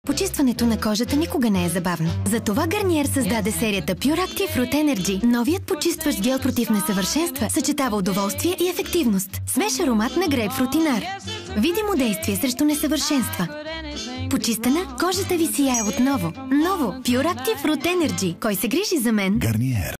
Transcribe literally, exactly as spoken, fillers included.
Почистването на кожата никога не е забавно. Затова Гарниер създаде серията Pure Active Root Energy. Новият почистващ гел против несъвършенства съчетава удоволствие и ефективност. Свеж аромат на грейпфрут и нар. Видимо действие срещу несъвършенства. Почистена, кожата ви сияе отново. Ново Pure Active Root Energy. Кой се грижи за мен? Гарниер.